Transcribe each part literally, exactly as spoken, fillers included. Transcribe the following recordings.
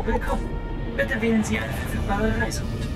Willkommen. Bitte wählen Sie eine verfügbare Reiseroute.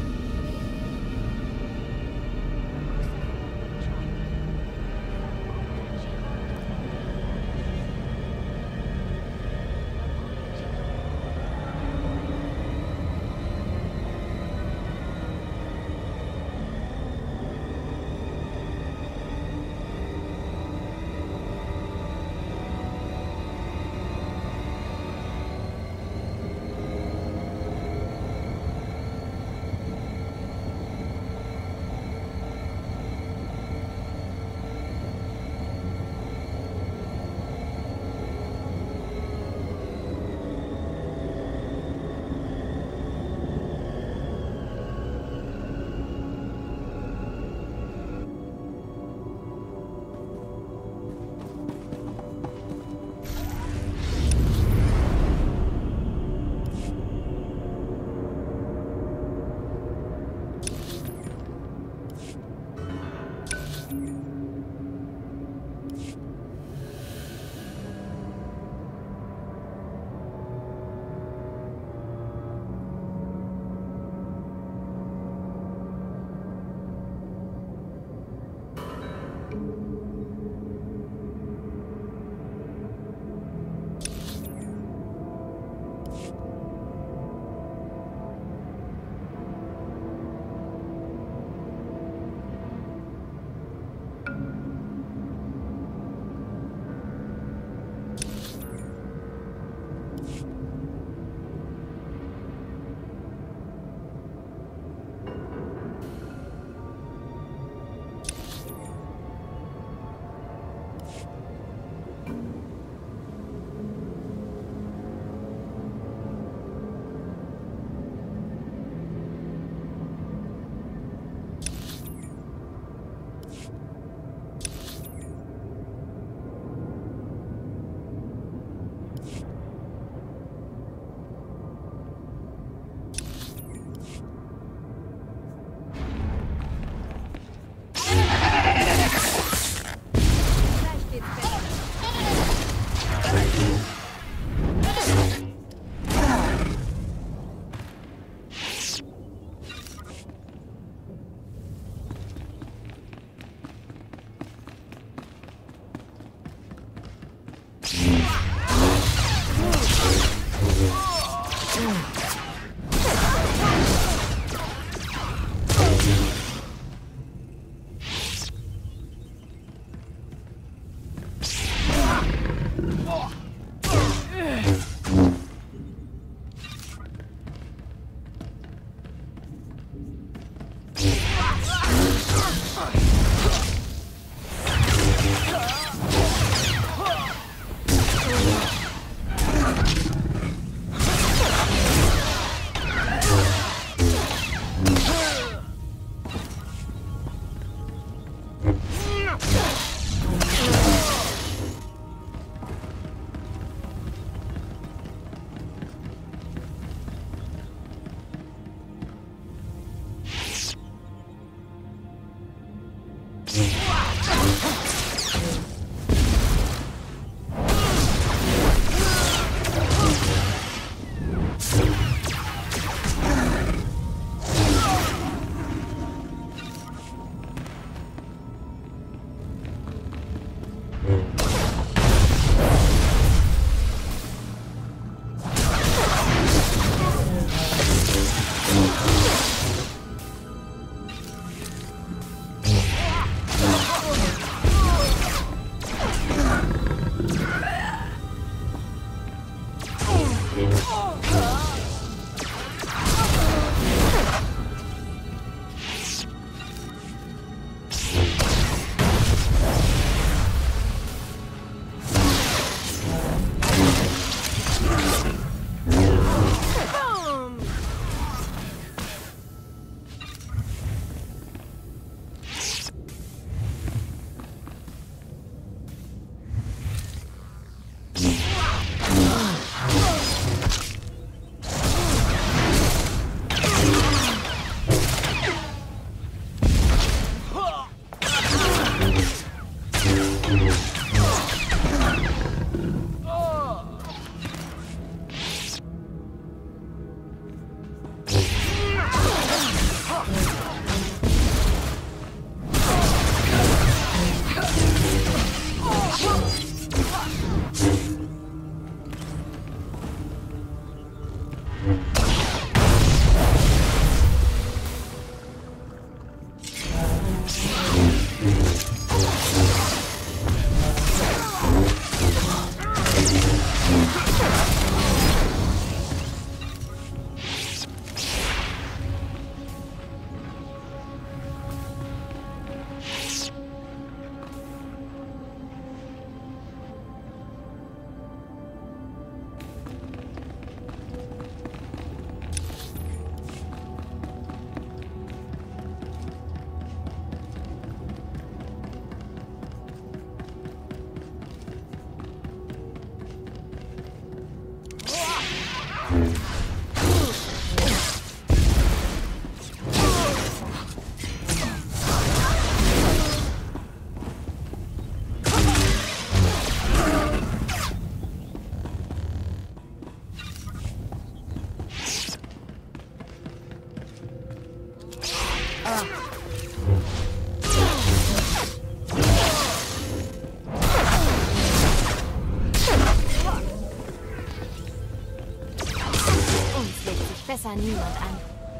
besser niemand an.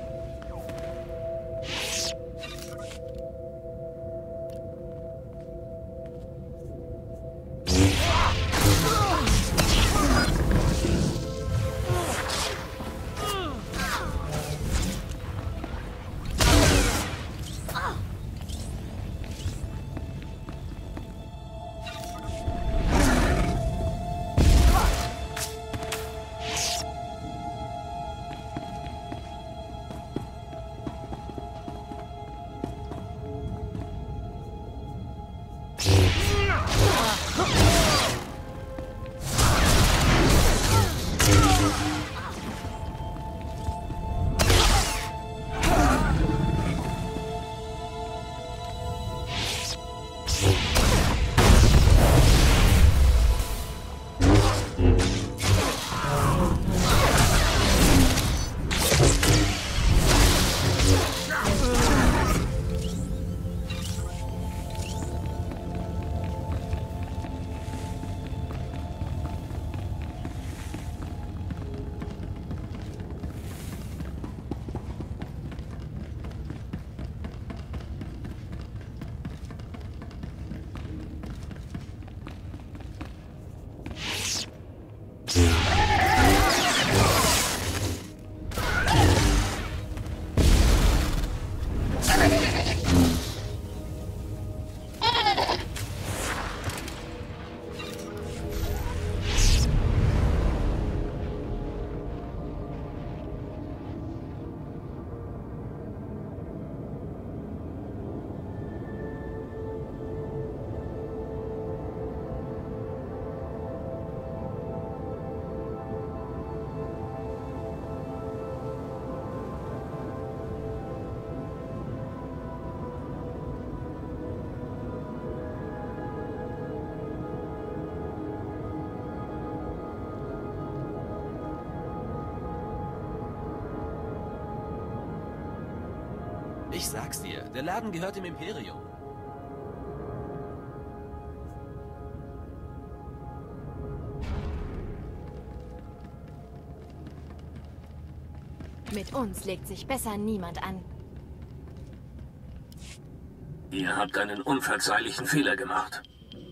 Ich sag's dir, der Laden gehört dem Imperium. Mit uns legt sich besser niemand an. Ihr habt einen unverzeihlichen Fehler gemacht.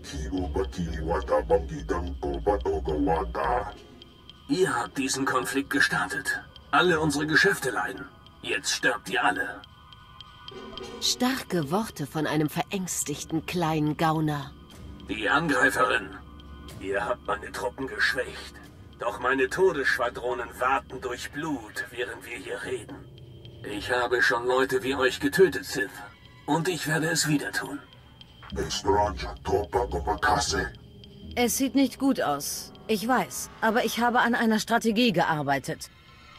Ihr habt diesen Konflikt gestartet. Alle unsere Geschäfte leiden. Jetzt sterbt ihr alle. Starke Worte von einem verängstigten kleinen Gauner. Die Angreiferin. Ihr habt meine Truppen geschwächt. Doch meine Todesschwadronen warten durch Blut, während wir hier reden. Ich habe schon Leute wie euch getötet, Sith. Und ich werde es wieder tun. Es sieht nicht gut aus. Ich weiß, aber ich habe an einer Strategie gearbeitet.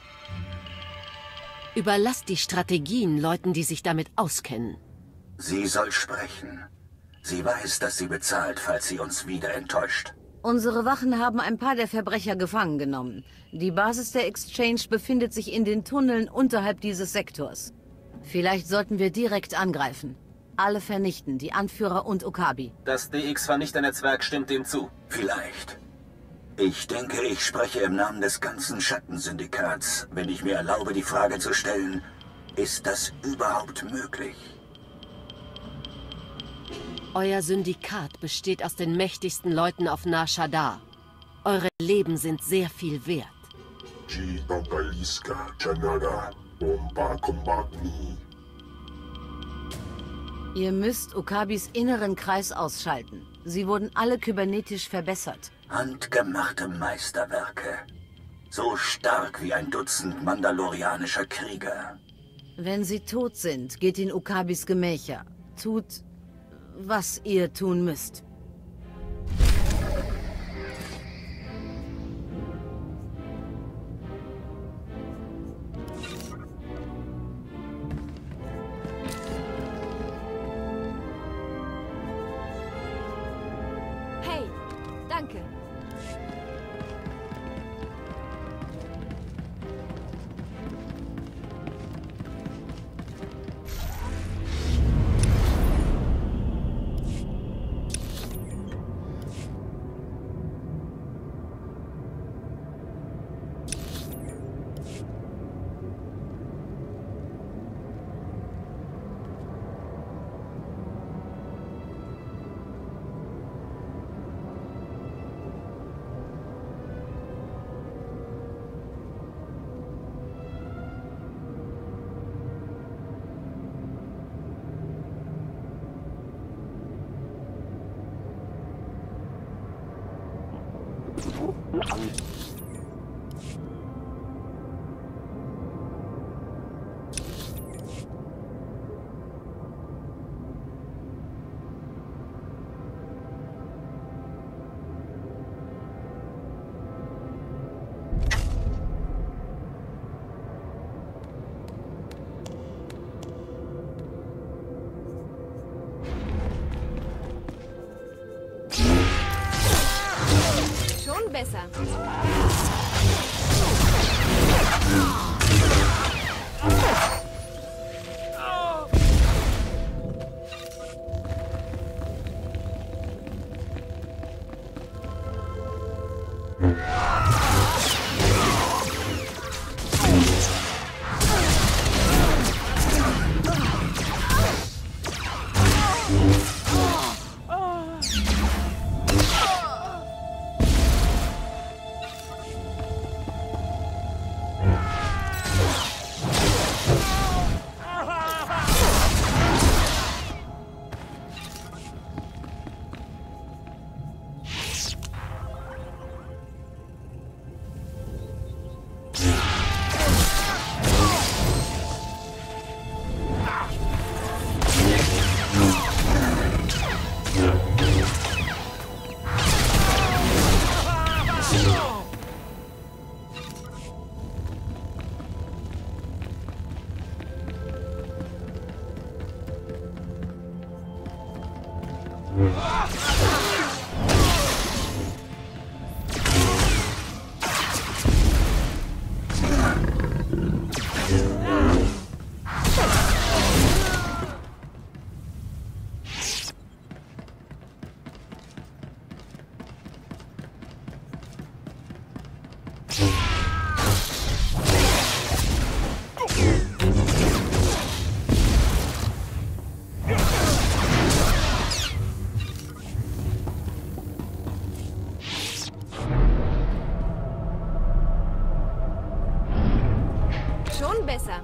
Überlasst die Strategien Leuten, die sich damit auskennen. Sie soll sprechen. Sie weiß, dass sie bezahlt, falls sie uns wieder enttäuscht. Unsere Wachen haben ein paar der Verbrecher gefangen genommen. Die Basis der Exchange befindet sich in den Tunneln unterhalb dieses Sektors. Vielleicht sollten wir direkt angreifen. Alle vernichten, die Anführer und Okabi. Das D X-Vernichternetzwerk stimmt dem zu. Vielleicht. Ich denke, ich spreche im Namen des ganzen Schattensyndikats, wenn ich mir erlaube, die Frage zu stellen, ist das überhaupt möglich? Euer Syndikat besteht aus den mächtigsten Leuten auf Nar Shaddaa. Eure Leben sind sehr viel wert. Ihr müsst Okabis inneren Kreis ausschalten. Sie wurden alle kybernetisch verbessert. Handgemachte Meisterwerke. So stark wie ein Dutzend mandalorianischer Krieger. Wenn sie tot sind, geht in Okabis Gemächer. Tut, was ihr tun müsst. Hey, danke. Schon besser. Schon besser.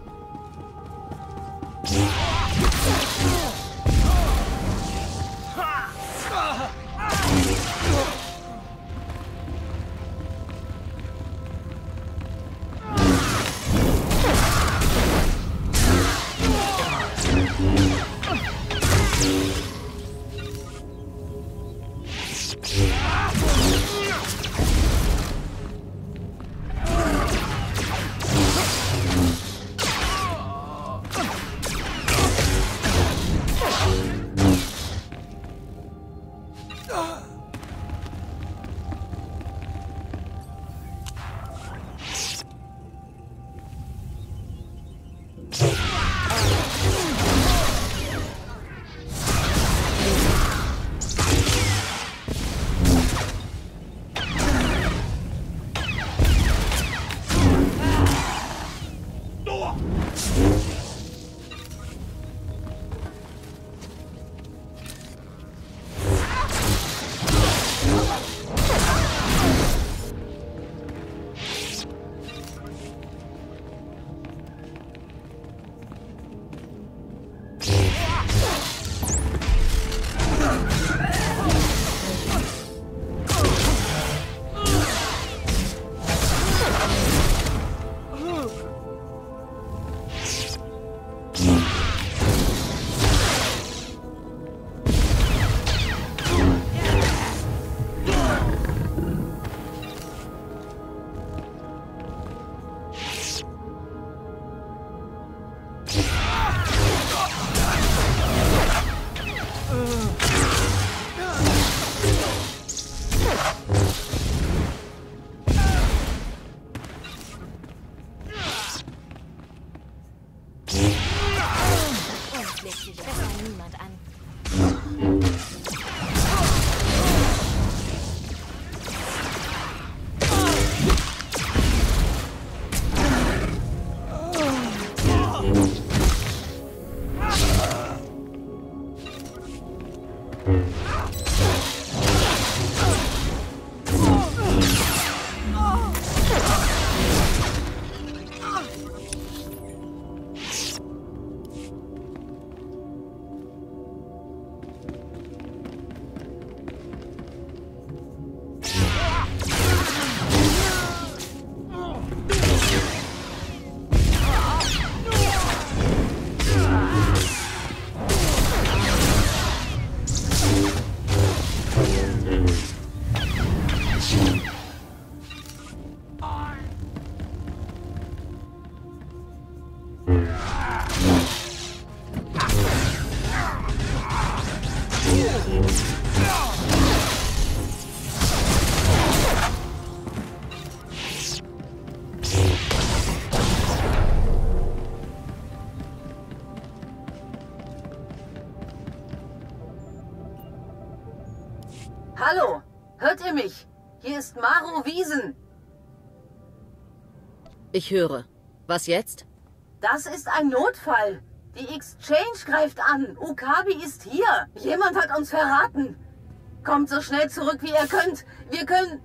Hallo, hört ihr mich? Hier ist Maro Wiesen. Ich höre. Was jetzt? Das ist ein Notfall. Die Exchange greift an. Okabi ist hier. Jemand hat uns verraten. Kommt so schnell zurück, wie ihr könnt. Wir können...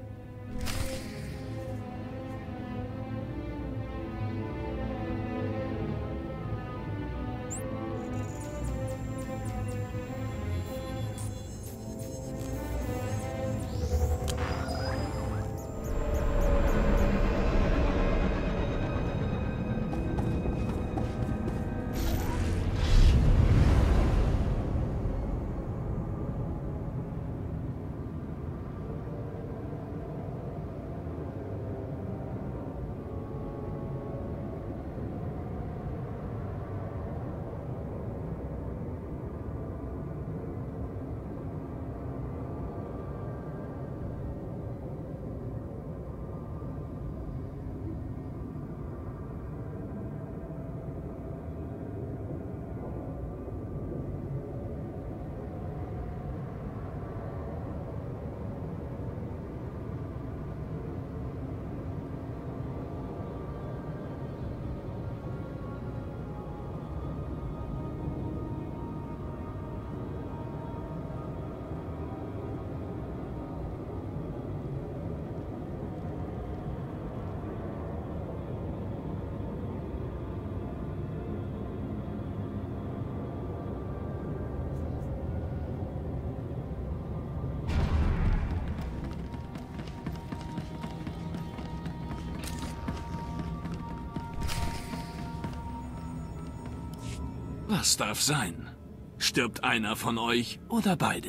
Was darf sein? Stirbt einer von euch oder beide?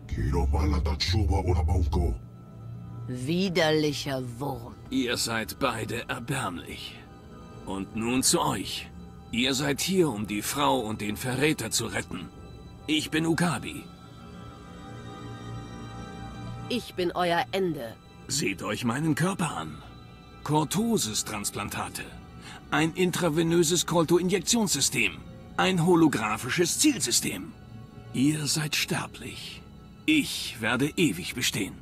Widerlicher Wurm. Ihr seid beide erbärmlich. Und nun zu euch. Ihr seid hier, um die Frau und den Verräter zu retten. Ich bin Okabi. Ich bin euer Ende. Seht euch meinen Körper an. Kortosis-Transplantate. Ein intravenöses Kolto-Injektionssystem. Ein holographisches Zielsystem. Ihr seid sterblich. Ich werde ewig bestehen.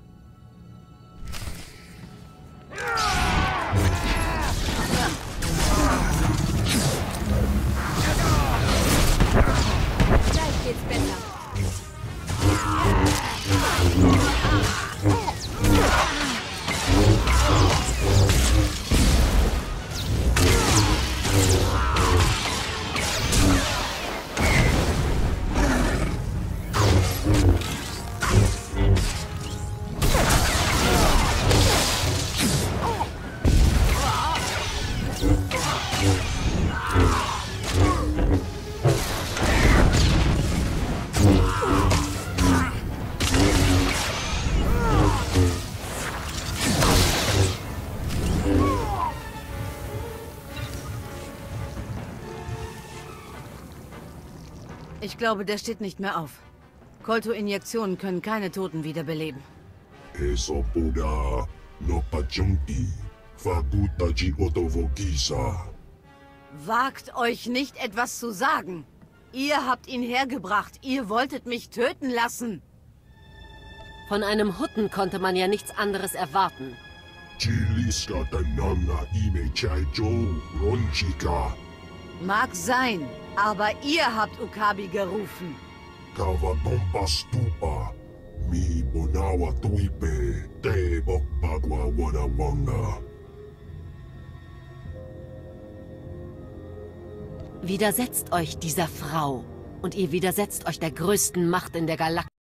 Gleich geht's besser. Ich glaube, der steht nicht mehr auf. Kolto-Injektionen können keine Toten wiederbeleben. Wagt euch nicht, etwas zu sagen. Ihr habt ihn hergebracht. Ihr wolltet mich töten lassen. Von einem Hutten konnte man ja nichts anderes erwarten. Mag sein, aber ihr habt Okabi gerufen. Widersetzt euch dieser Frau und ihr widersetzt euch der größten Macht in der Galaxis.